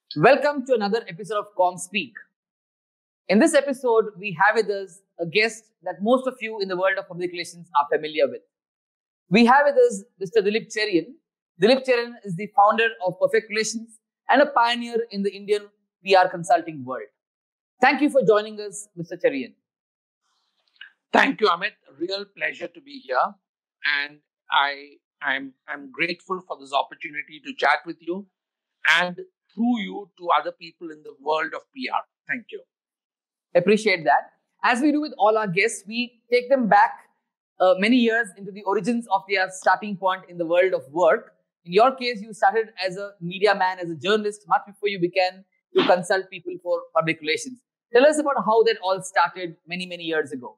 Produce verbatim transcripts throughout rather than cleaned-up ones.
Welcome to another episode of Com Speak. In this episode, we have with us a guest that most of you in the world of public relations are familiar with. We have with us Mister Dilip Cherian. Dilip Cherian is the founder of Perfect Relations and a pioneer in the Indian P R consulting world. Thank you for joining us, Mister Cherian. Thank you, Amit. Real pleasure to be here, and I I'm I'm grateful for this opportunity to chat with you, and through you to other people in the world of P R. Thank you. Appreciate that. As we do with all our guests, we take them back uh, many years into the origins of their starting point in the world of work. In your case, you started as a media man, as a journalist, much before you began to consult people for public relations. Tell us about how that all started many, many years ago.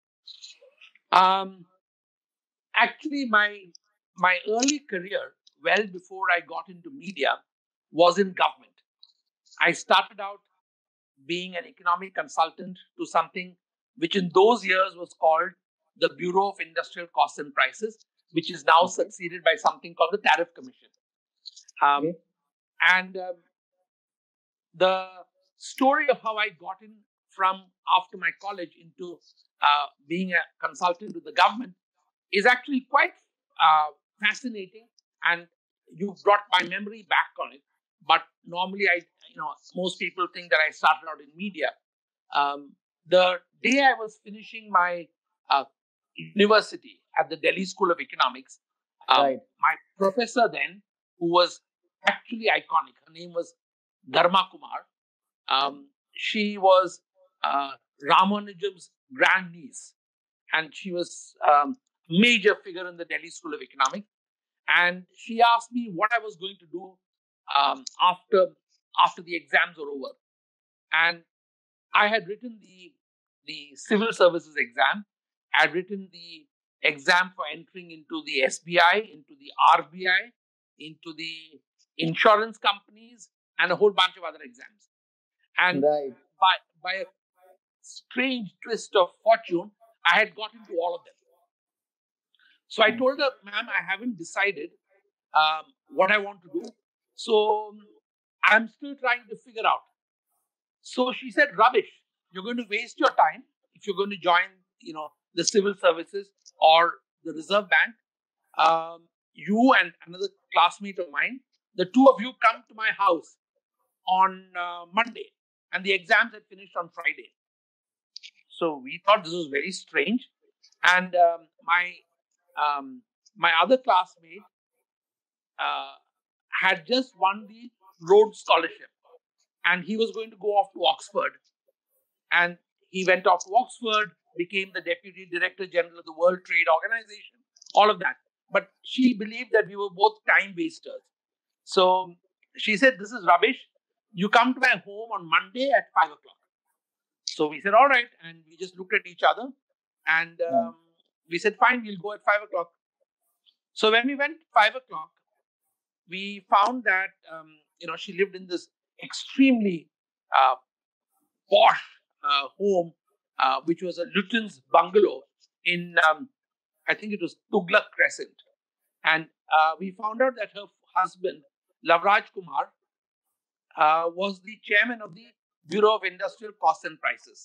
Um, actually, my my early career, well before I got into media, was in government. I started out being an economic consultant to something which in those years was called the Bureau of Industrial Costs and Prices, which is now Okay. succeeded by something called the Tariff Commission. Um, Okay. And um, the story of how I got in from after my college into uh, being a consultant to the government is actually quite uh, fascinating, and you brought my memory back on it. But normally, I, you know, most people think that I started out in media. Um, the day I was finishing my uh, university at the Delhi School of Economics, um, Right. my professor then, who was actually iconic, her name was Dharma Kumar. Um, she was uh, Ramanujam's grandniece, and she was um, a major figure in the Delhi School of Economics. And she asked me what I was going to do um, after after the exams were over. And I had written the the civil services exam. I had written the exam for entering into the S B I, into the R B I, into the insurance companies, and a whole bunch of other exams. And Right. by by a strange twist of fortune, I had got into all of them. So I told her, ma'am, I haven't decided um, what I want to do. So um, I'm still trying to figure out. So she said, rubbish. You're going to waste your time if you're going to join, you know, the civil services or the Reserve Bank. Um, you and another classmate of mine, the two of you come to my house on uh, Monday, and the exams had finished on Friday. So we thought this was very strange. And um, my um, my other classmate uh, had just won the Rhodes Scholarship, and he was going to go off to Oxford. And he went off to Oxford, became the Deputy Director General of the World Trade Organization, all of that. But she believed that we were both time wasters. So she said, this is rubbish. You come to my home on Monday at five o'clock. So we said, all right. And we just looked at each other, and um, we said, fine, we'll go at five o'clock. So when we went five o'clock, we found that, um, you know, she lived in this extremely uh, posh uh, home, uh, which was a Lutyens bungalow in, um, I think it was Tughlaq Crescent. And uh, we found out that her husband, Lavraj Kumar, uh, was the chairman of the Bureau of Industrial Costs and Prices.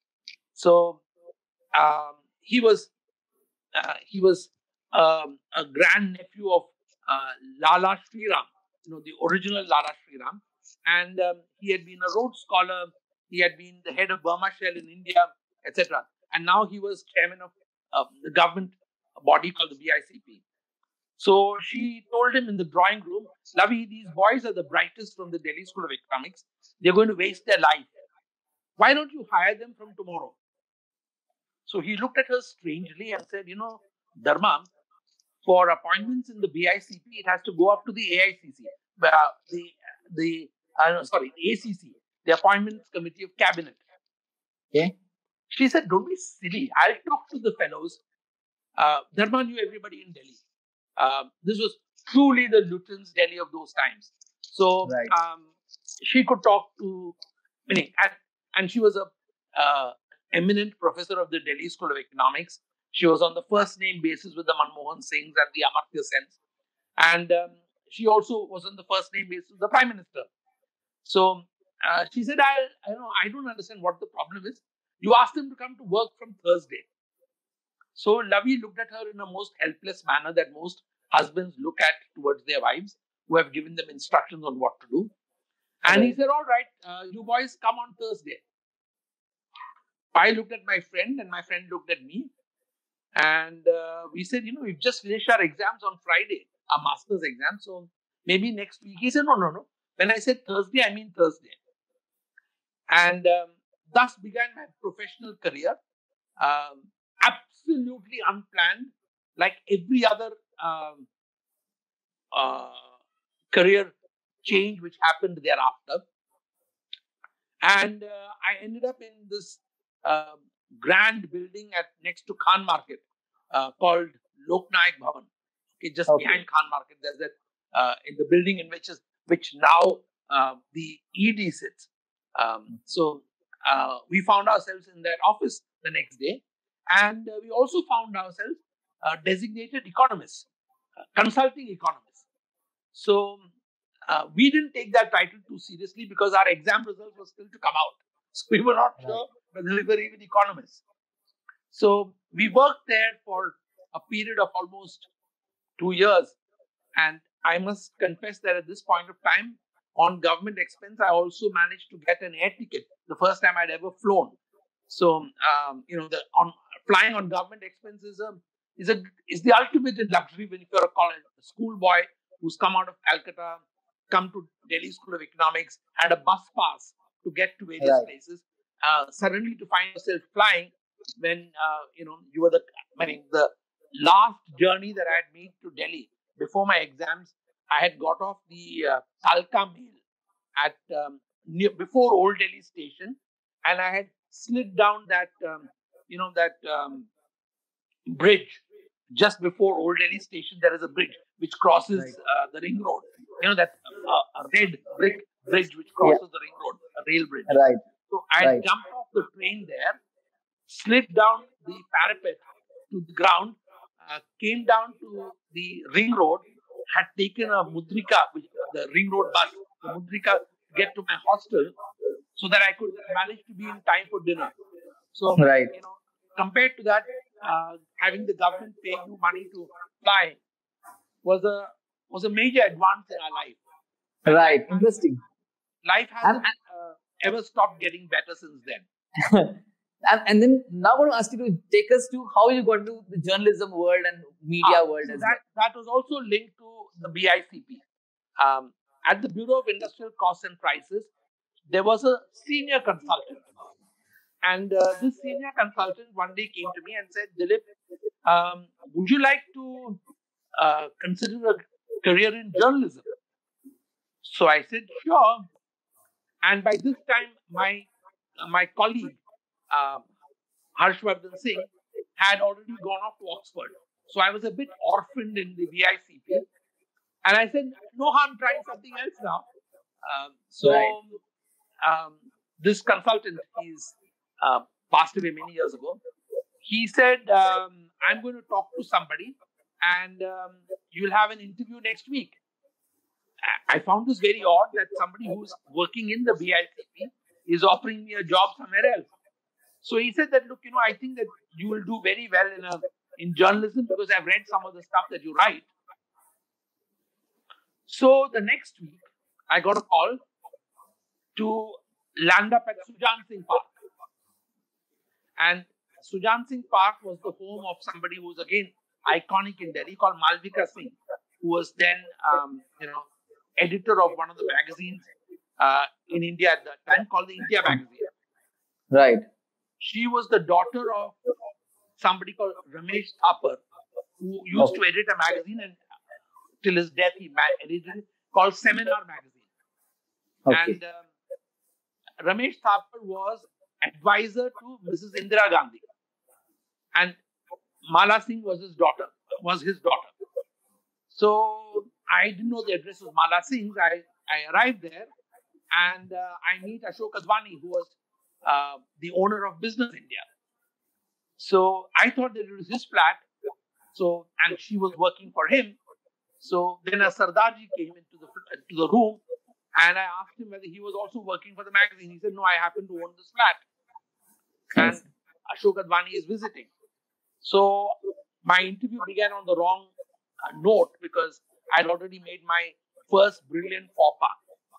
So um, he was uh, he was um, a grand nephew of uh, Lala Sriram, you know, the original Lala Sriram, and um, he had been a Rhodes Scholar. He had been the head of Burma Shell in India, et cetera. And now he was chairman of uh, the government body called the B I C P. So she told him in the drawing room, Lavi, these boys are the brightest from the Delhi School of Economics. They're going to waste their life. Why don't you hire them from tomorrow? So he looked at her strangely and said, you know, Dharma, for appointments in the B I C P, it has to go up to the A I C C, uh, the the uh, no, sorry, the A C C, the Appointments Committee of Cabinet. Okay. She said, don't be silly. I'll talk to the fellows. Uh, Dharma knew everybody in Delhi. Uh, this was truly the Lutyens Delhi of those times. So Right. um, she could talk to, meaning, and, and she was a uh, eminent professor of the Delhi School of Economics. She was on the first name basis with the Manmohan Singhs and the Amartya Sens. And um, she also was on the first name basis with the Prime Minister. So uh, she said, I, I, know, I don't understand what the problem is. You asked him to come to work from Thursday. So Lavi looked at her in a most helpless manner that most husbands look at towards their wives who have given them instructions on what to do. And right. he said, all right, uh, you boys come on Thursday. I looked at my friend and my friend looked at me. And uh, we said, you know, we've just finished our exams on Friday, our master's exam. So maybe next week. He said, no, no, no. When I said Thursday, I mean Thursday. And um, thus began my professional career. Um, absolutely unplanned, like every other um, uh, career change which happened thereafter. And uh, I ended up in this uh, grand building at next to Khan Market uh, called Loknayak Bhavan. Okay, just okay. behind Khan Market, there's that uh, in the building in which is which now uh, the E D sits. Um, so uh, we found ourselves in that office the next day, and uh, we also found ourselves uh, designated economists, uh, consulting economists. So uh, we didn't take that title too seriously because our exam results were still to come out. So we were not sure whether we were even economists. So we worked there for a period of almost two years. And I must confess that at this point of time, on government expense, I also managed to get an air ticket, the first time I'd ever flown. So, um, you know, the on flying on government expense is a is a is the ultimate in luxury when you're a college a schoolboy who's come out of Calcutta, come to Delhi School of Economics, had a bus pass to get to various right. places. Uh, suddenly, to find yourself flying when uh, you know you were the I mean the last journey that I had made to Delhi before my exams, I had got off the uh, Kalka Mail at um, near, before Old Delhi station, and I had slid down that um, you know that um, bridge just before Old Delhi station. There is a bridge which crosses right. uh, the ring road. You know that uh, a red brick bridge which crosses yeah. the ring road, a rail bridge. Right. So I right. jumped off the train there, slid down the parapet to the ground, uh, came down to the ring road, had taken a Mudrika, which the ring road bus, the Mudrika, to get to my hostel, so that I could manage to be in time for dinner. So, right. you know, compared to that, uh, having the government pay you money to fly was a was a major advance in our life. Right. And interesting. Life hasn't uh, ever stopped getting better since then. and, and then now I want to ask you to take us to how you got into the journalism world and media ah, world so as that, well. That was also linked to the B I C P. Um, at the Bureau of Industrial Costs and Prices, there was a senior consultant. And uh, this senior consultant one day came to me and said, Dilip, um, would you like to uh, consider a career in journalism? So I said, sure. And by this time, my uh, my colleague, uh, Harshvardhan Singh, had already gone off to Oxford. So I was a bit orphaned in the B I C P. And I said, no harm trying something else now. Um, so right. um, this consultant is uh, passed away many years ago. He said, um, I'm going to talk to somebody and um, you'll have an interview next week. I found this very odd that somebody who's working in the B I C P is offering me a job somewhere else. So he said that, look, you know, I think that you will do very well in a, in journalism because I've read some of the stuff that you write. So the next week, I got a call to land up at Sujan Singh Park. And Sujan Singh Park was the home of somebody who was, again, iconic in Delhi called Malvika Singh, who was then, um, you know, editor of one of the magazines uh, in India at that time called the India Magazine. Right. She was the daughter of somebody called Ramesh Thapar, who used okay. to edit a magazine, and till his death he edited it, called Seminar Magazine. Okay. And um, Ramesh Thapar was advisor to Missus Indira Gandhi, and Mala Singh was his daughter. Was his daughter. So I didn't know the address was Mala Singh's. I, I arrived there and uh, I meet Ashok Advani, who was uh, the owner of Business India. So I thought that it was his flat. So, and she was working for him. So then a Sardarji came into the, to the room And I asked him whether he was also working for the magazine. He said, no, I happen to own this flat. Nice. And Ashok Advani is visiting. So my interview began on the wrong uh, note because I'd already made my first brilliant faux pas.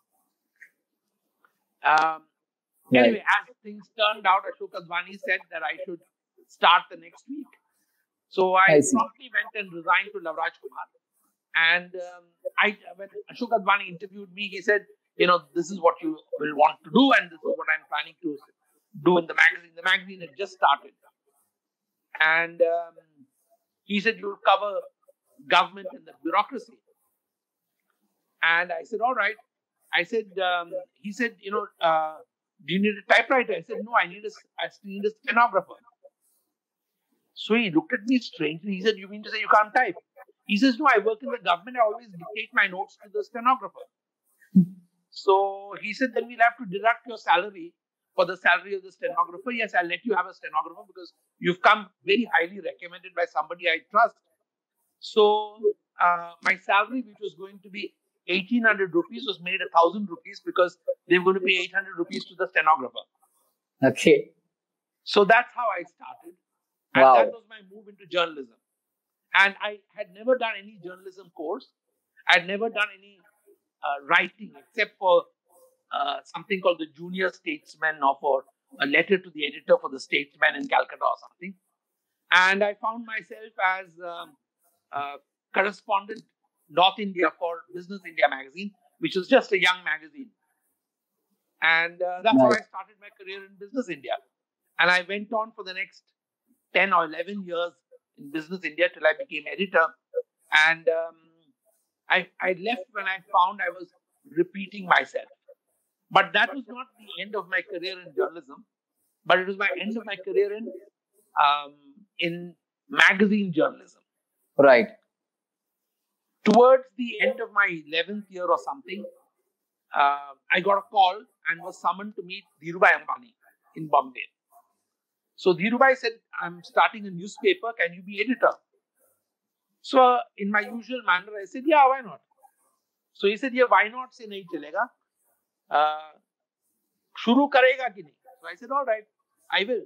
Um, Right. Anyway, as things turned out, Ashok Advani said that I should start the next week. So I, I see. promptly went and resigned to Lavraj Kumar. And um, I, when Ashok Advani interviewed me, he said, you know, this is what you will want to do, and this is what I'm planning to do in the magazine. The magazine had just started. And um, he said, you'll cover government and the bureaucracy. And I said, all right. I said, um, he said, you know, uh, do you need a typewriter? I said, no, I need a, I need a stenographer. So he looked at me strangely. He said, you mean to say you can't type? He says, no, I work in the government. I always dictate my notes to the stenographer. So he said, then we'll have to deduct your salary for the salary of the stenographer. Yes, I'll let you have a stenographer because you've come very highly recommended by somebody I trust. So uh, my salary, which was going to be eighteen hundred rupees, was made one thousand rupees because they were going to pay eight hundred rupees to the stenographer. Okay. So that's how I started. And Wow. that was my move into journalism. And I had never done any journalism course. I had never done any uh, writing except for uh, something called the Junior Statesman, or for a letter to the editor for the Statesman in Calcutta or something. And I found myself as um, a correspondent North India for Business India magazine, which was just a young magazine. And uh, that's how Nice. I started my career in Business India. And I went on for the next ten or eleven years in Business India till I became editor. And um, I, I left when I found I was repeating myself. But that was not the end of my career in journalism, but it was my end of my career in um, in magazine journalism. Right. Towards the end of my eleventh year or something, uh, I got a call and was summoned to meet Dhirubhai Ambani in Bombay. So Dhirubhai said, I'm starting a newspaper, can you be editor? So uh, in my usual manner, I said, yeah, why not? So he said, yeah, why not? Se nahi chalega. Uh, shuru karega ki nahi? So I said, all right, I will.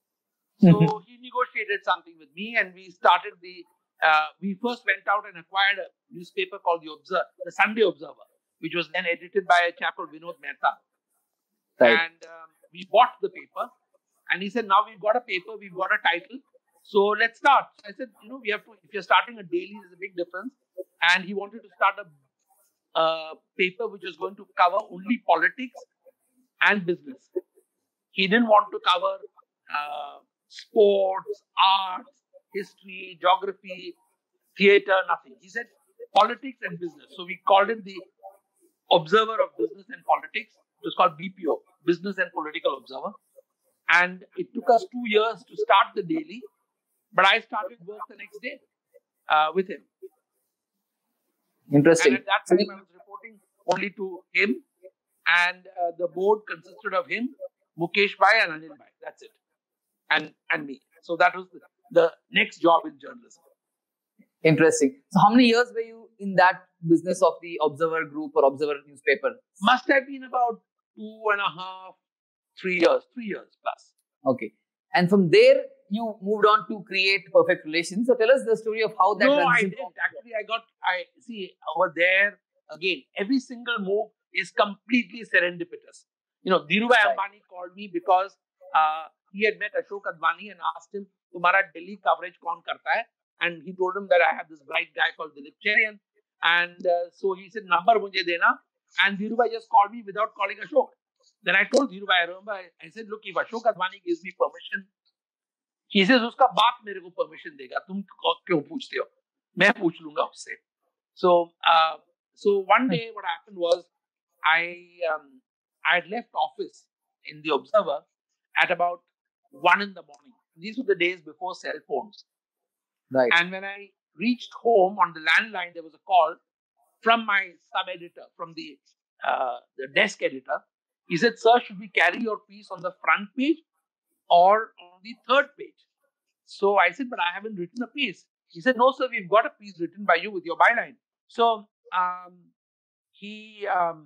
So he negotiated something with me, and we started the, uh, we first went out and acquired a newspaper called the Observer, the Sunday Observer, which was then edited by a chap called Vinod Mehta. Right. And um, we bought the paper, and he said, now we've got a paper, we've got a title, so let's start. I said, you know, we have to, if you're starting a daily, there's a big difference. And he wanted to start a uh, paper which was going to cover only politics and business. He didn't want to cover uh, sports, arts, history, geography, theater, nothing. He said politics and business. So we called it the Observer of Business and Politics. It was called B P O, Business and Political Observer. And it took us two years to start the daily, but I started work the next day uh, with him. Interesting. And at that time, I was reporting only to him, and uh, the board consisted of him, Mukesh Bhai, and Anil Bhai. That's it, and and me. So that was the, the next job in journalism. Interesting. So how many years were you in that business of the Observer Group or Observer newspaper? Must have been about two and a half, three years, three years plus. Okay. And from there, you moved on to create Perfect Relations. So tell us the story of how that No, I transition- didn't. Actually, I got, I see over there, again, every single move is completely serendipitous. You know, Dhirubhai Right. Ambani called me because uh, he had met Ashok Advani and asked him, Tumhara Delhi coverage kaun karta hai? And he told him that I have this bright guy called Dilip Cherian. And uh, so he said, number mujhe dena. And Dhirubhai just called me without calling Ashok. Then I told Dhirubhai, I remember, I, I said, look, if Ashok Advani gives me permission, he says, uska baap mere ko permission dega. Tum kyun poochte ho? Main pooch lunga usse. So, uh, so one day what happened was, I um, I had left office in the Observer at about one in the morning. These were the days before cell phones. Right. And when I reached home on the landline, there was a call from my sub-editor, from the uh, the desk editor. He said, sir, should we carry your piece on the front page or on the third page? So I said, but I haven't written a piece. He said, no, sir, we've got a piece written by you with your byline. So um, he um,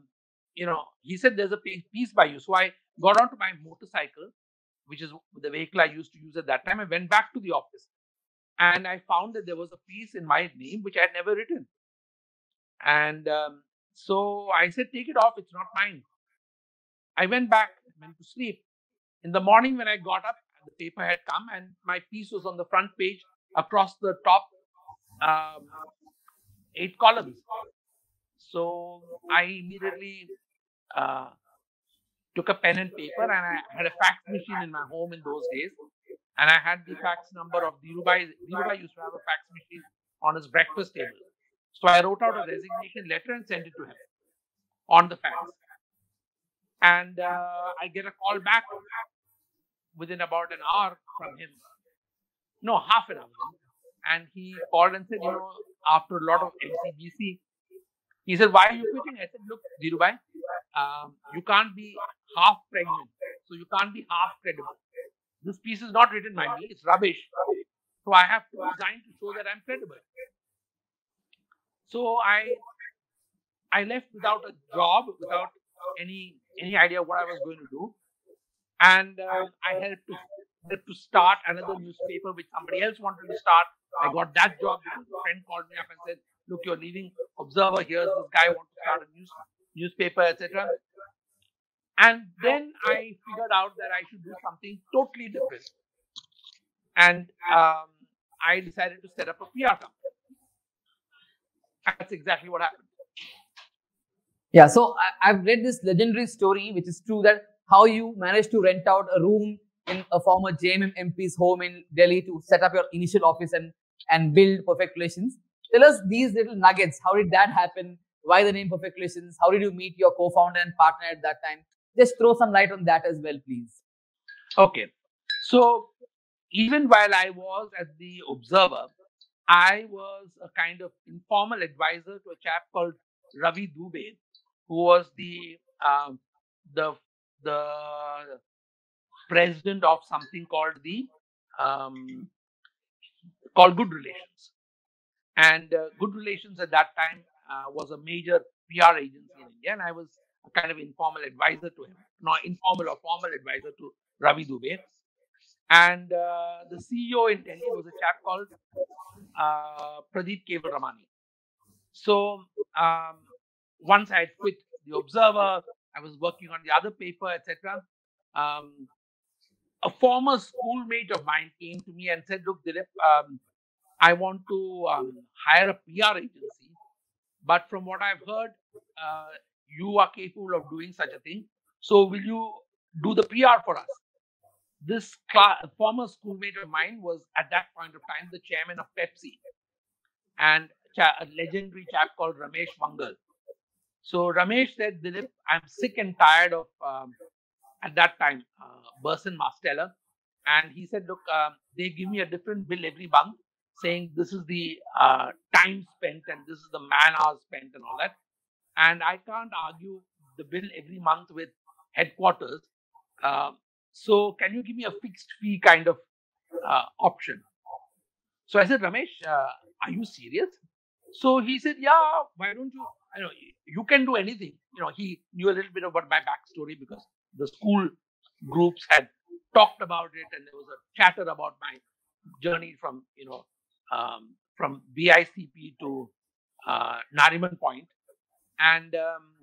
you know, he said, there's a piece by you. So I got onto my motorcycle, which is the vehicle I used to use at that time. I went back to the office and I found that there was a piece in my name which I had never written. And um, so I said, take it off. It's not mine. I went back, went to sleep. In the morning when I got up, the paper had come and my piece was on the front page across the top um, eight columns. So I immediately uh, took a pen and paper, and I had a fax machine in my home in those days. And I had the fax number of Dhirubhai. Dhirubhai used to have a fax machine on his breakfast table. So I wrote out a resignation letter and sent it to him on the fax. And uh, I get a call back within about an hour from him. No, half an hour. And he called and said, you know, after a lot of M C G C, he said, why are you quitting? I said, look, Dhirubhai, um, you can't be half pregnant. So you can't be half credible. This piece is not written by me. It's rubbish. So I have to resign to show that I'm credible. So I I left without a job, without any any idea what I was going to do. And uh, I helped to, helped to start another newspaper which somebody else wanted to start. I got that job because a friend called me up and said, look, you're leaving Observer. Here's this guy who wants to start a news, newspaper, et cetera. And then I figured out that I should do something totally different. And um, I decided to set up a P R company. That's exactly what happened. Yeah, so I, I've read this legendary story, which is true, that how you managed to rent out a room in a former J M M M P's home in Delhi to set up your initial office and, and build Perfect Relations. Tell us these little nuggets. How did that happen? Why the name Perfect Relations? How did you meet your co-founder and partner at that time? Just throw some light on that as well, please. Okay. So even while I was at the Observer, I was a kind of informal advisor to a chap called Ravi Dubey, who was the uh, the the president of something called the um, called Good Relations. And uh, Good Relations at that time uh, was a major P R agency in India, and I was a kind of informal advisor to him, not informal or formal advisor to Ravi Dubey. And uh, the C E O in Delhi was a chap called uh, Pradeep Keval Ramani. So um, once I had quit the Observer, I was working on the other paper, et cetera. Um, a former schoolmate of mine came to me and said, look, Dilip, um, I want to um, hire a P R agency, but from what I've heard, uh, you are capable of doing such a thing. So will you do the P R for us? This class, former schoolmate of mine was at that point of time the chairman of Pepsi, and a legendary chap called Ramesh Vangal. So Ramesh said, Dilip, I'm sick and tired of, um, at that time, uh, Burson Marsteller. And he said, look, uh, they give me a different bill every month, saying this is the uh, time spent and this is the man hours spent and all that. And I can't argue the bill every month with headquarters. Uh, so can you give me a fixed fee kind of uh, option? So I said, Ramesh, uh, are you serious? So he said, yeah, why don't you, I know, you can do anything. You know, he knew a little bit about my backstory because the school groups had talked about it and there was a chatter about my journey from, you know, um, from B I C P to uh, Nariman Point. And um,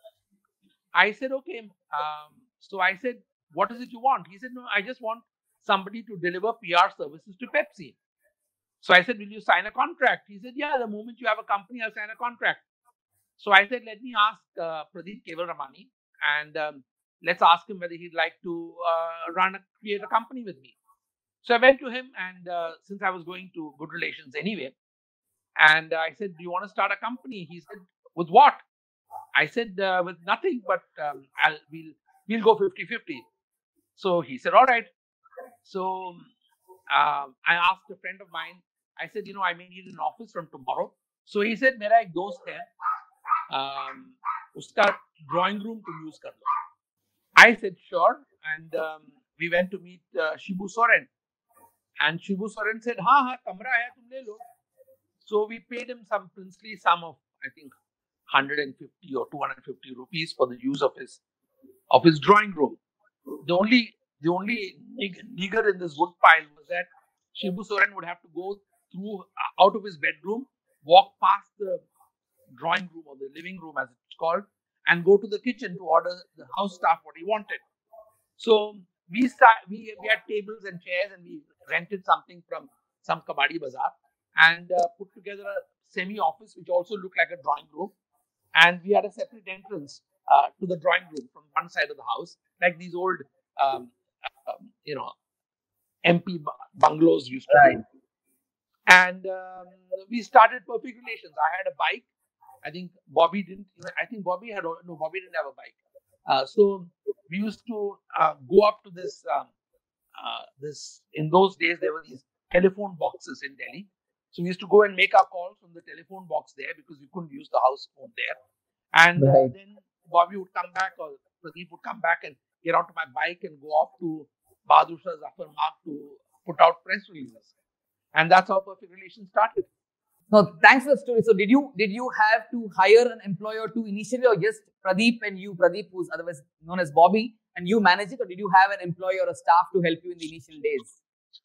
I said, okay. Um, so I said, what is it you want? He said, no, I just want somebody to deliver P R services to Pepsi. So I said, will you sign a contract? He said, yeah, the moment you have a company, I'll sign a contract. So I said, let me ask uh, Pradeep Keval Ramani and um, let's ask him whether he'd like to uh, run a, create a company with me. So I went to him, and uh, since I was going to Good Relations anyway, and I said, do you want to start a company? He said, with what? I said, uh, with nothing, but um, I'll, we'll, we'll go fifty fifty. So he said, all right. So uh, I asked a friend of mine, I said, you know, I may need an office from tomorrow. So he said, mera ek dost hai, um, uska drawing room to use kar lo. I said, sure. And um, we went to meet uh, Shibu Soren. And Shibu Soren said, ha, ha, kamra hai, tum le lo. So we paid him some princely sum of, I think, hundred fifty or two hundred fifty rupees for the use of his of his drawing room. The only the only nig- nigger in this wood pile was that Shibu Soren would have to go through uh, out of his bedroom, walk past the drawing room or the living room as it's called, and go to the kitchen to order the house staff what he wanted. So we start, we we had tables and chairs, and we rented something from some kabadi bazaar and uh, put together a semi office which also looked like a drawing room, and we had a separate entrance uh, to the drawing room from one side of the house, like these old um, um, you know M P bu- bungalows used to Right. do. And um, we started perfect relations. I had a bike. I think Bobby didn't. even- I think Bobby had al- no. Bobby didn't have a bike. Uh, so we used to uh, go up to this. Um, uh, this in those days there were these telephone boxes in Delhi. So we used to go and make our calls from the telephone box there because we couldn't use the house phone there. And uh, Right. then Bobby would come back, or Pradeep would come back and get onto my bike and go off to Bahadur Shah Zafar Marg to put out press releases. And that's how perfect relations started. No, thanks for the story. So did you did you have to hire an employee or two initially, or just Pradeep and you, Pradeep, who's otherwise known as Bobby, and you manage it, or did you have an employee or a staff to help you in the initial days?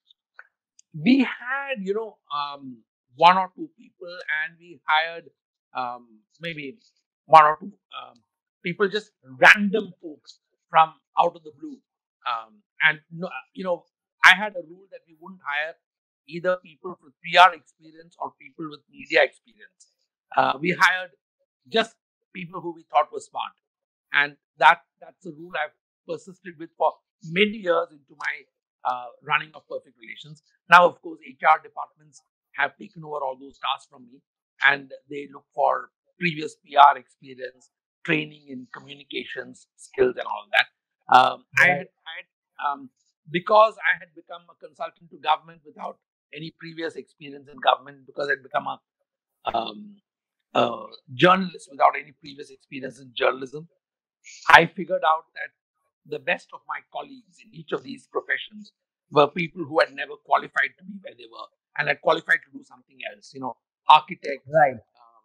We had, you know, um, one or two people, and we hired um, maybe one or two um, people, just random folks from out of the blue. Um, and, no, you know, I had a rule that we wouldn't hire either people with P R experience or people with media experience. Uh, we hired just people who we thought were smart. And that that's a rule I've persisted with for many years into my uh, running of perfect relations. Now, of course, H R departments have taken over all those tasks from me, and they look for previous P R experience, training in communications skills, and all that. Um, I had, I had um, because I had become a consultant to government without any previous experience in government, because I'd become a um, a journalist without any previous experience in journalism. I figured out that the best of my colleagues in each of these professions were people who had never qualified to be where they were and had qualified to do something else. You know, architects. Right. Um,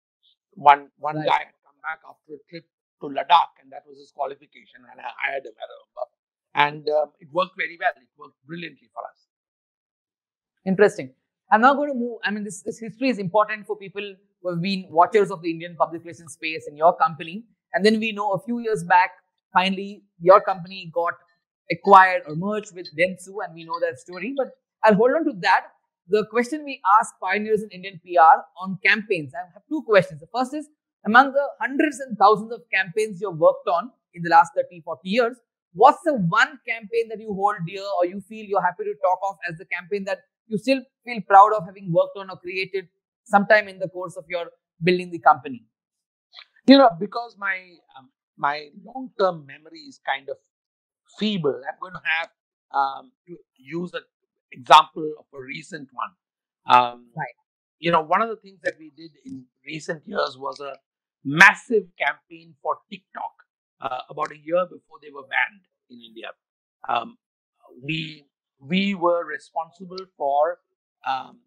one one Right. guy had come back after a trip to Ladakh, and that was his qualification, and I, I had him, I remember, and um, it worked very well. It worked brilliantly for us. Interesting. I'm now going to move. I mean, this, this history is important for people who have been watchers of the Indian public relations space in your company. And then we know a few years back, finally, your company got acquired or merged with Dentsu, and we know that story. But I'll hold on to that. The question we ask pioneers in Indian P R on campaigns. I have two questions. The first is, among the hundreds and thousands of campaigns you've worked on in the last thirty, forty years, what's the one campaign that you hold dear or you feel you're happy to talk of as the campaign that you still feel proud of having worked on or created sometime in the course of your building the company? You know, because my um, my long term memory is kind of feeble, I'm going to have um, to use an example of a recent one. Um, Right. you know, one of the things that we did in recent years was a massive campaign for TikTok uh, about a year before they were banned in India. Um, we we were responsible for um,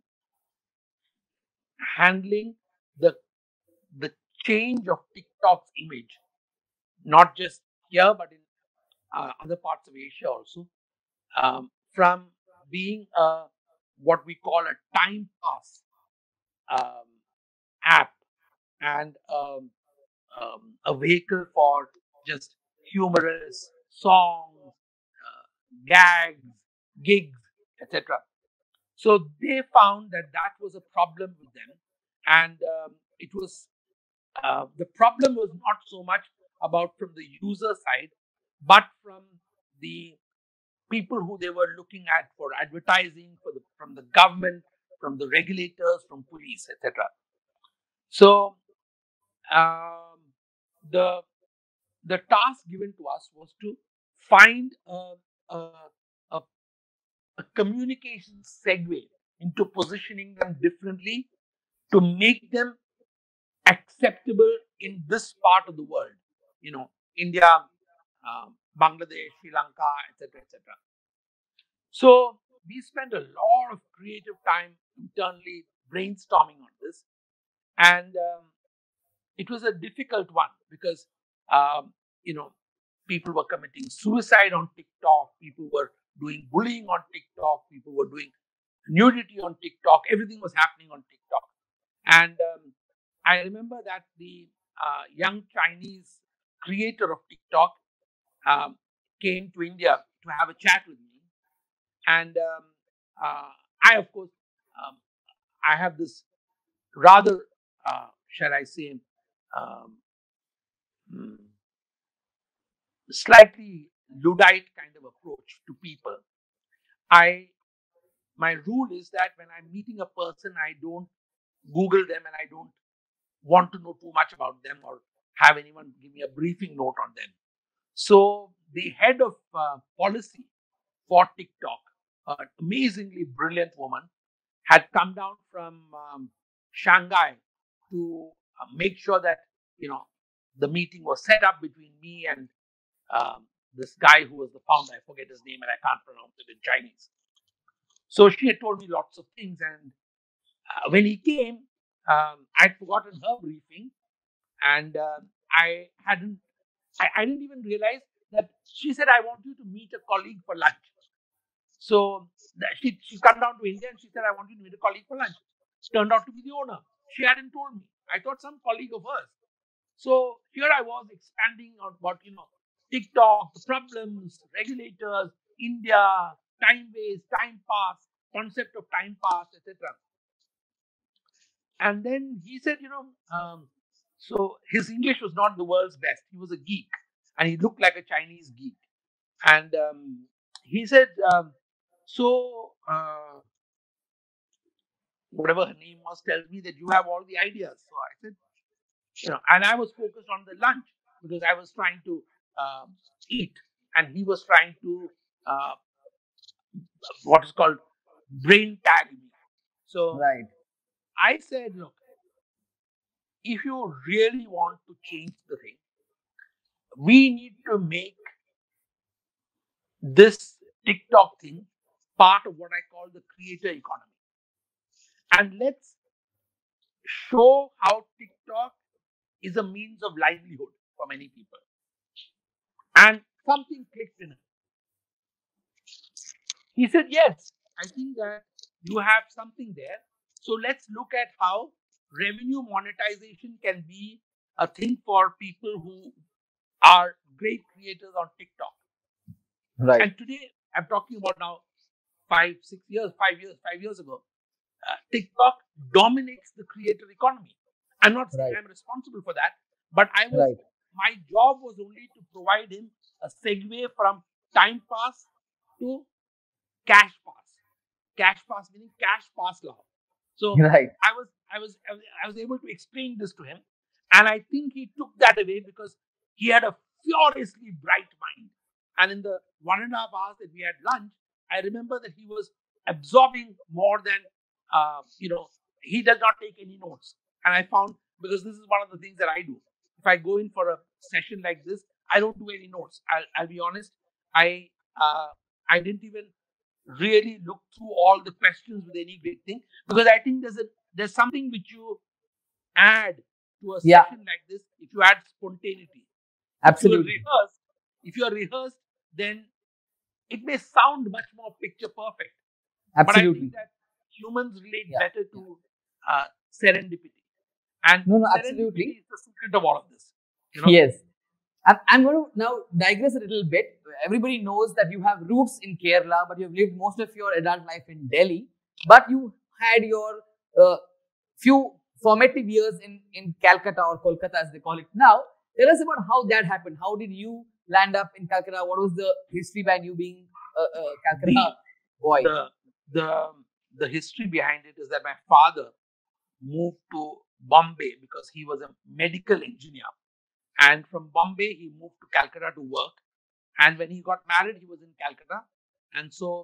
handling the the change of TikTok's image, not just here but in uh, other parts of Asia also, um, from being a what we call a time pass um, app and um, um, a vehicle for just humorous songs, uh, gags, gigs, et cetera. So they found that that was a problem with them, and um, it was uh, the problem was not so much about from the user side, but from the people who they were looking at for advertising, for the from the government, from the regulators, from police, et cetera. So um, the the task given to us was to find a, a, a, a communication segue into positioning them differently to make them acceptable in this part of the world. You know, India, um, Bangladesh, Sri Lanka, et cetera, et cetera. So we spent a lot of creative time internally brainstorming on this, and um, it was a difficult one because, um, you know, people were committing suicide on TikTok. People were doing bullying on TikTok. People were doing nudity on TikTok. Everything was happening on TikTok. And um, I remember that the uh, young Chinese creator of TikTok um, came to India to have a chat with me. And um, uh, I, of course, um, I have this rather, uh, shall I say, um, mm, slightly Luddite kind of approach to people. I my rule is that when I'm meeting a person, I don't Google them and I don't want to know too much about them or have anyone give me a briefing note on them. So the head of uh, policy for TikTok, an amazingly brilliant woman, had come down from um, Shanghai to uh, make sure that, you know, the meeting was set up between me and um, this guy who was the founder. I forget his name and I can't pronounce it in Chinese. So she had told me lots of things, and uh, when he came, um, I'd forgotten her briefing, and uh, I hadn't, I, I didn't even realize that she said, I want you to meet a colleague for lunch. So she she come down to India and she said, I want you to meet a colleague for lunch. Turned out to be the owner. She hadn't told me. I thought some colleague of hers. So here I was expanding on what, you know, TikTok, the problems, regulators, India, time waste, time pass, concept of time pass, et cetera. And then he said, you know, um, so his English was not the world's best. He was a geek and he looked like a Chinese geek. And um, he said, um, so uh, whatever her name was tells me that you have all the ideas. So I said, you know, and I was focused on the lunch because I was trying to uh, eat and he was trying to uh, what is called brain tag me. So Right. I said, look, if you really want to change the thing, we need to make this TikTok thing part of what I call the creator economy. And let's show how TikTok is a means of livelihood for many people. And something clicked in him. He said, yes, I think that you have something there. So let's look at how revenue monetization can be a thing for people who are great creators on TikTok. Right. And today, I'm talking about now five, six years, five years, five years ago, uh, TikTok dominates the creator economy. I'm not saying Right. I'm responsible for that, but I was, Right. my job was only to provide him a segue from time pass to cash pass. Cash pass meaning cash pass law. So Right. I was, I was, I was, I was able to explain this to him, and I think he took that away because he had a furiously bright mind. And in the one and a half hours that we had lunch, I remember that he was absorbing more than, uh, you know, he does not take any notes. And I found, because this is one of the things that I do. If I go in for a session like this, I don't do any notes. I'll, I'll be honest. I uh, I didn't even really look through all the questions with any great thing, because I think there's a there's something which you add to a Yeah. session like this if you add spontaneity. Absolutely. If you're rehearsed, if you're rehearsed, then it may sound much more picture perfect. But I Absolutely. think that humans relate Yeah. better to uh, serendipity. And No, no, serendipity absolutely. is the secret of all of this. You know? Yes. I'm, I'm going to now digress a little bit. Everybody knows that you have roots in Kerala, but you've lived most of your adult life in Delhi. But you had your uh, few formative years in, in Calcutta or Kolkata as they call it now. Tell us about how that happened. How did you land up in Calcutta? What was the history behind you being a, a Calcutta The, boy? the, the, the history behind it is that my father moved to Bombay because he was a medical engineer. And from Bombay, he moved to Calcutta to work. And when he got married, he was in Calcutta. And so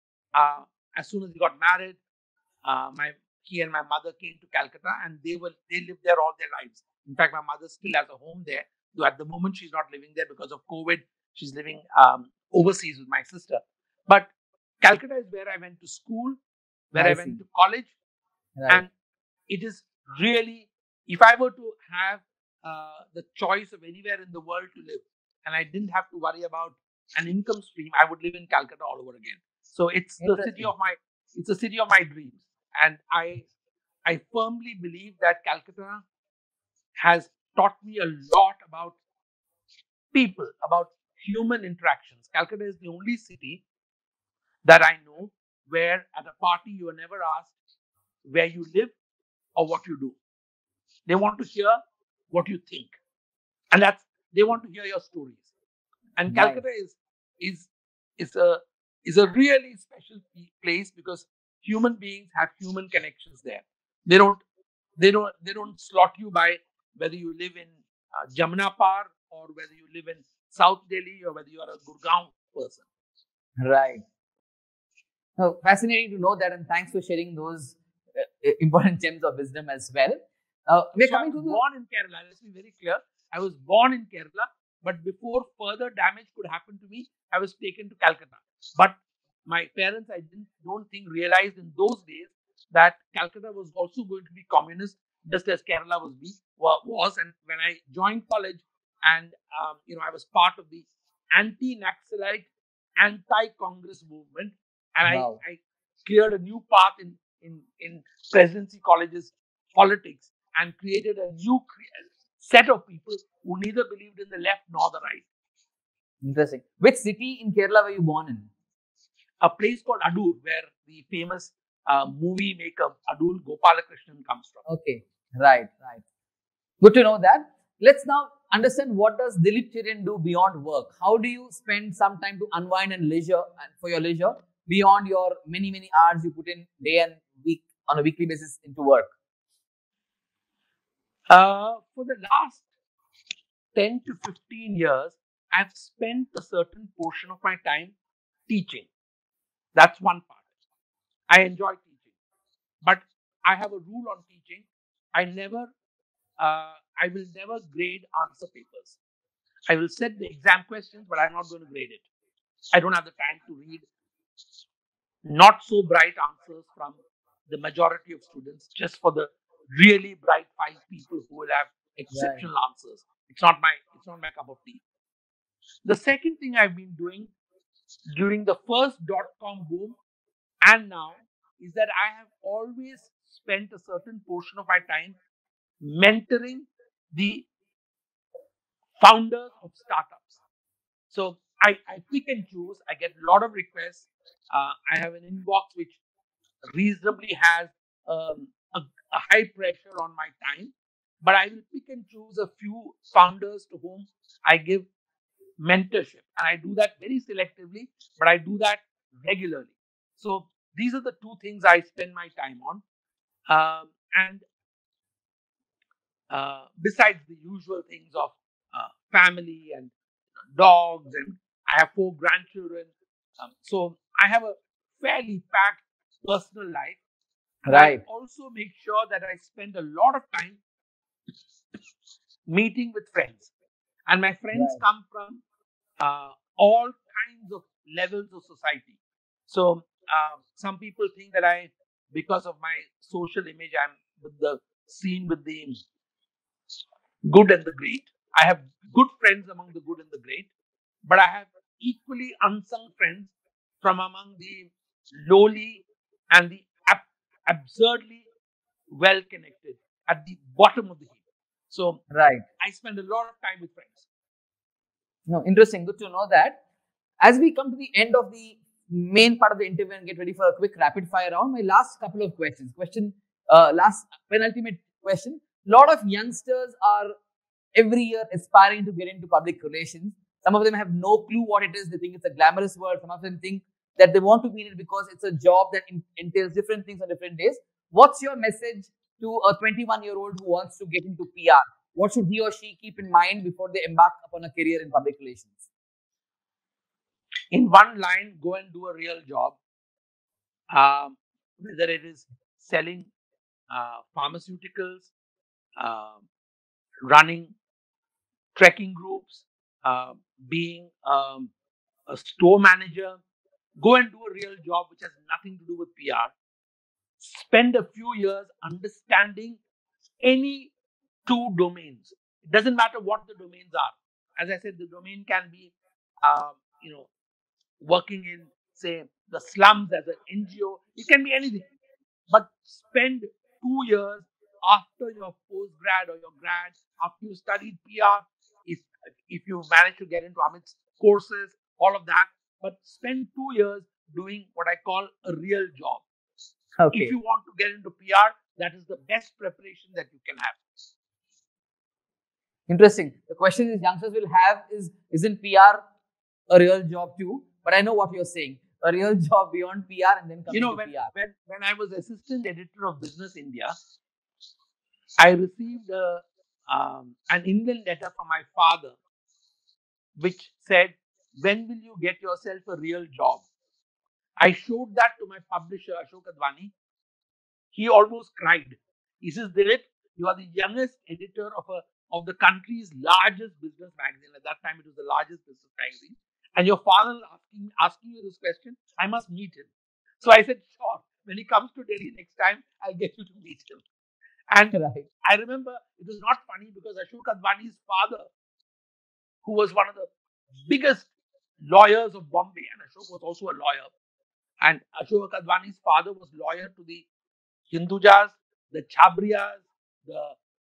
uh, as soon as he got married, uh, my he and my mother came to Calcutta, and they were they lived there all their lives. In fact, my mother still has a home there, though at the moment she's not living there because of COVID. She's living um, overseas with my sister. But Calcutta is where I went to school, where I, I went see. to college. Right. And it is really, if I were to have uh, the choice of anywhere in the world to live, and I didn't have to worry about an income stream, I would live in Calcutta all over again. So it's the city Interesting. of my it's the city of my dreams, and I I firmly believe that Calcutta has taught me a lot about people, about human interactions. Calcutta is the only city that I know where at a party you are never asked where you live or what you do. They want to hear what you think, and that's they want to hear your stories. And Nice. Calcutta is is is a is a really special p- place because human beings have human connections there. They don't they don't they don't slot you by whether you live in uh, Jamna Par or whether you live in South Delhi or whether you are a Gurgaon person. Right. So fascinating to know that, and thanks for sharing those uh, important gems of wisdom as well. Uh, we're So I coming was to the born in Kerala. Let's be very clear. I was born in Kerala, but before further damage could happen to me, I was taken to Calcutta. But my parents, I didn't don't think realized in those days that Calcutta was also going to be communist, just as Kerala was be wa- was. And when I joined college, and um, you know, I was part of the anti-Naxalite, anti-Congress movement, and I, wow. I cleared a new path in in in presidency colleges politics and created a new cre- set of people who neither believed in the left nor the right. Interesting. Which city in Kerala were you born in? A place called Adur, where the famous uh, movie maker Adur Gopalakrishnan comes from. Okay. Right. Right. Good to know that. Let's now understand what does Dilip Cherian do beyond work. How do you spend some time to unwind and leisure and for your leisure beyond your many many hours you put in day and week on a weekly basis into work? Uh, for the last ten to fifteen years, I've spent a certain portion of my time teaching. That's one part. I enjoy teaching, but I have a rule on teaching. I never, uh, I will never grade answer papers. I will set the exam questions, but I'm not going to grade it. I don't have the time to read not so bright answers from the majority of students just for the really bright five people who will have Right. exceptional answers. It's not my it's not my cup of tea. The second thing I've been doing during the first dot com boom and now is that I have always spent a certain portion of my time mentoring the founders of startups. So I, I pick and choose. I get a lot of requests. Uh, I have an inbox which reasonably has um, a, a high pressure on my time, but I will pick and choose a few founders to whom I give mentorship. And I do that very selectively, but I do that regularly. So these are the two things I spend my time on. Um, and uh, besides the usual things of uh, family and dogs, and I have four grandchildren. Um, so I have a fairly packed personal life, but I Right. also make sure that I spend a lot of time meeting with friends. And my friends Right. come from uh, all kinds of levels of society. So uh, some people think that I, because of my social image, I'm with the seen with the good and the great. I have good friends among the good and the great, but I have equally unsung friends from among the lowly and the ab- absurdly well connected at the bottom of the heap. So Right. I spend a lot of time with friends. No, interesting. Good to know that. As we come to the end of the main part of the interview and get ready for a quick rapid fire round, my last couple of questions. Question, uh, last penultimate question. A lot of youngsters are every year aspiring to get into public relations. Some of them have no clue what it is. They think it's a glamorous world. Some of them think that they want to be in it because it's a job that in, entails different things on different days. What's your message to a twenty-one year old who wants to get into P R? What should he or she keep in mind before they embark upon a career in public relations? In one line, go and do a real job, um, whether it is selling uh, pharmaceuticals, uh, running trekking groups, uh, being um, a store manager. Go and do a real job which has nothing to do with P R. Spend a few years understanding any two domains. It doesn't matter what the domains are. As I said, the domain can be, um, you know, working in, say, the slums as an N G O. It can be anything. But spend two years after your postgrad or your grad, after you studied P R, if if you manage to get into Amit's courses, all of that. But spend two years doing what I call a real job. Okay. If you want to get into P R, that is the best preparation that you can have. Interesting. The question is youngsters will have is, isn't P R a real job too? But I know what you're saying. A real job beyond P R and then coming You know, to when, P R. when, when I was assistant editor of Business India, I received a, um, an Indian letter from my father, which said, when will you get yourself a real job? I showed that to my publisher, Ashok Advani. He almost cried. He says, Dilip, you are the youngest editor of a of the country's largest business magazine. At that time, it was the largest business magazine. And your father is asking, asking you this question. I must meet him. So I said, sure. When he comes to Delhi next time, I'll get you to meet him. And Right. I remember it was not funny because Ashok Advani's father, who was one of the biggest lawyers of Bombay, and Ashok was also a lawyer. And Ashok Advani's father was lawyer to the Hindujas, the Chabrias, the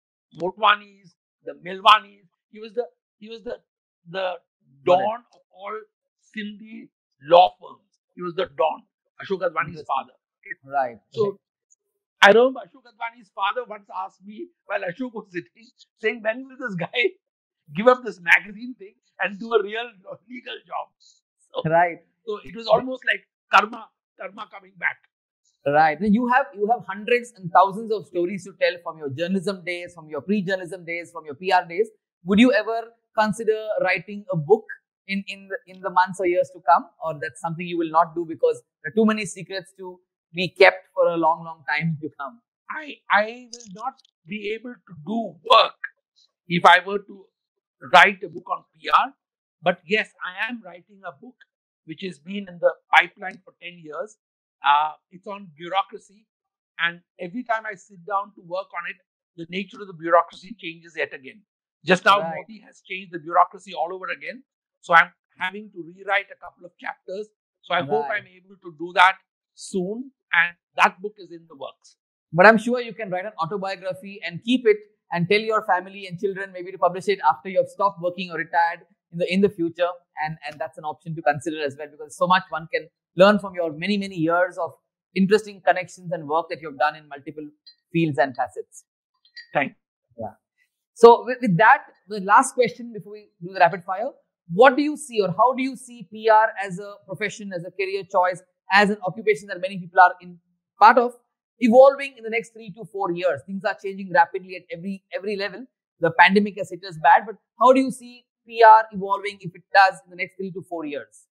Motwanis, the Milwanis. He was the he was the the dawn of all Sindhi law firms. He was the dawn. Ashok Advani's father. Right. So right. I remember Ashok Advani's father once asked me while Ashok was sitting, saying, when will this guy give up this magazine thing and do a real legal job? So, Right. so it was almost like karma, karma coming back. Right. Then you have you have hundreds and thousands of stories to tell from your journalism days, from your pre-journalism days, from your P R days. Would you ever consider writing a book in in the, in the months or years to come, or that's something you will not do because there are too many secrets to be kept for a long, long time to come? I I will not be able to do work if I were to write a book on P R. But yes, I am writing a book which has been in the pipeline for ten years. Uh, it's on bureaucracy. And every time I sit down to work on it, the nature of the bureaucracy changes yet again. Just now, Right. Modi has changed the bureaucracy all over again. So I'm having to rewrite a couple of chapters. So I hope Right. I'm able to do that soon. And that book is in the works. But I'm sure you can write an autobiography and keep it and tell your family and children maybe to publish it after you have stopped working or retired in the in the future. And, and that's an option to consider as well, because so much one can learn from your many, many years of interesting connections and work that you've done in multiple fields and facets. Thank you. Yeah. So with, with that, the last question before we do the rapid fire, what do you see or how do you see P R as a profession, as a career choice, as an occupation that many people are in part of, evolving in the next three to four years? Things are changing rapidly at every every level. The pandemic has hit us bad, but how do you see P R evolving if it does in the next three to four years?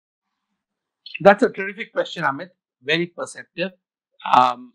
That's a terrific question, Amit. Very perceptive. Um,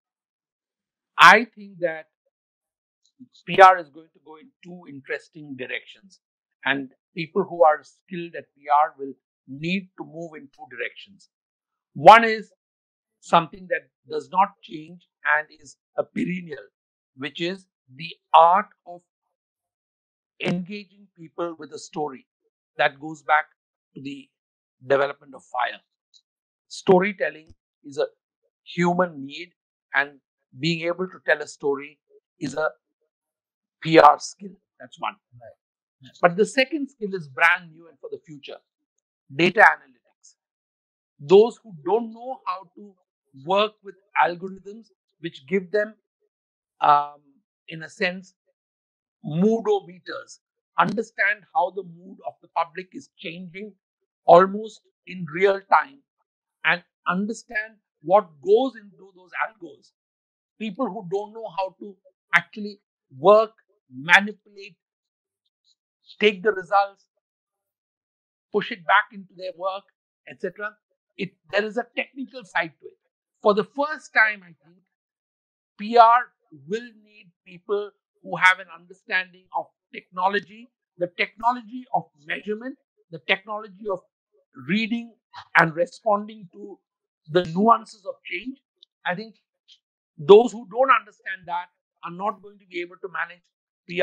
I think that P R is going to go in two interesting directions, and people who are skilled at P R will need to move in two directions. One is something that does not change and is a perennial, which is the art of engaging people with a story that goes back to the development of fire. Storytelling is a human need, and being able to tell a story is a P R skill. That's one. Right. But the second skill is brand new and for the future. Data analytics. Those who don't know how to work with algorithms which give them, um, in a sense, moodometers, understand how the mood of the public is changing almost in real time, and understand what goes into those algos. People who don't know how to actually work, manipulate, take the results, push it back into their work, et cetera. It there is a technical side to it. For the first time, I think P R will need people who have an understanding of technology, the technology of measurement, the technology of reading and responding to the nuances of change. I think those who don't understand that are not going to be able to manage P R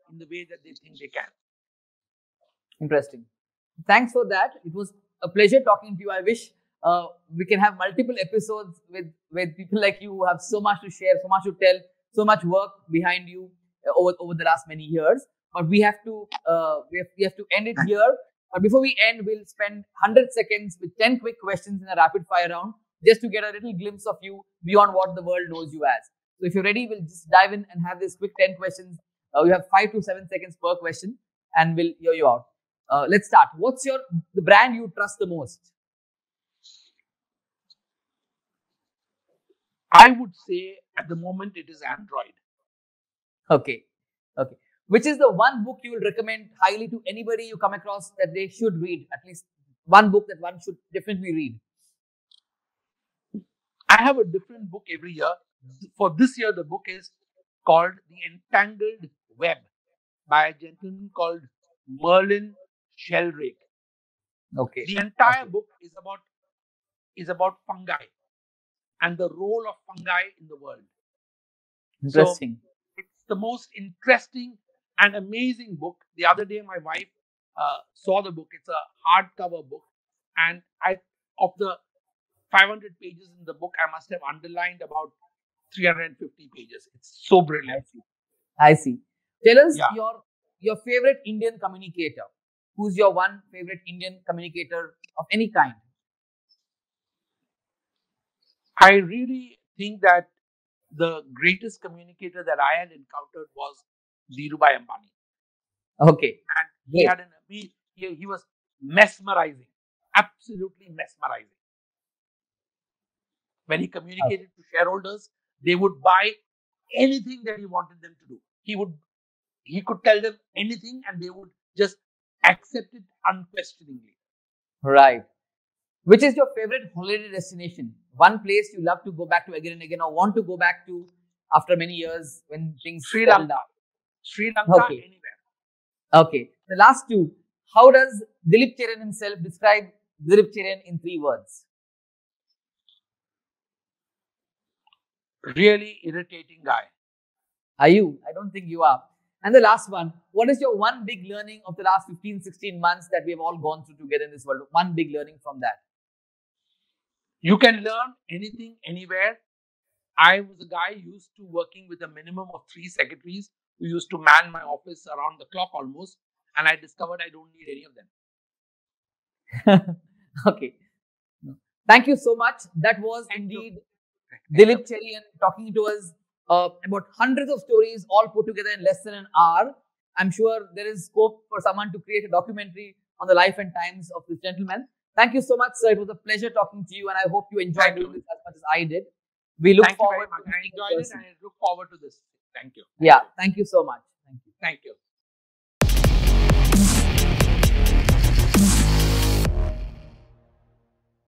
in the way that they think they can. Interesting. Thanks for that. It was a pleasure talking to you. I wish uh, we can have multiple episodes with, with people like you who have so much to share, so much to tell, so much work behind you uh, over, over the last many years. But we have to uh, we, have, we have to end it here. But before we end, we'll spend one hundred seconds with ten quick questions in a rapid fire round just to get a little glimpse of you beyond what the world knows you as. So if you're ready, we'll just dive in and have this quick ten questions. Uh, we have five to seven seconds per question and we'll hear you out. Uh, let's start. What's your the brand you trust the most? I would say at the moment it is Android. Okay. Okay. Which is the one book you will recommend highly to anybody you come across that they should read? At least one book that one should definitely read. I have a different book every year. For this year, the book is called The Entangled Web by a gentleman called Merlin Sheldrake. Okay. The entire okay. book is about is about fungi and the role of fungi in the world. Interesting. So it's the most interesting and amazing book. The other day, my wife uh, saw the book. It's a hardcover book, and I of the five hundred pages in the book, I must have underlined about three hundred fifty pages. It's so brilliant. I see. I see. Tell us yeah. your your favorite Indian communicator. Who's your one favorite Indian communicator of any kind? I really think that the greatest communicator that I had encountered was Dhirubhai Ambani. Okay. And he Great. had an he, he was mesmerizing, absolutely mesmerizing. When he communicated okay. to shareholders, they would buy anything that he wanted them to do. He would he could tell them anything and they would just accept it unquestioningly. Right. Which is your favorite holiday destination? One place you love to go back to again and again or want to go back to after many years when things Sri Lanka. Down. Sri Lanka, okay. anywhere. Okay. The last two. How does Dilip Cherian himself describe Dilip Cherian in three words? Really irritating guy. Are you? I don't think you are. And the last one, what is your one big learning of the last fifteen, sixteen months that we have all gone through together in this world? One big learning from that. You can learn anything, anywhere. I was a guy used to working with a minimum of three secretaries who used to man my office around the clock almost. And I discovered I don't need any of them. Okay. Thank you so much. That was Thank indeed you. Dilip Cherian talking to us uh, about hundreds of stories all put together in less than an hour. I'm sure there is scope for someone to create a documentary on the life and times of this gentleman. Thank you so much, sir. It was a pleasure talking to you and I hope you enjoyed Thank doing you. this as much as I did. We look Thank forward you very much. I enjoyed it and I look forward to this. Thank you. Thank yeah. You. Thank you so much. Thank you. Thank you.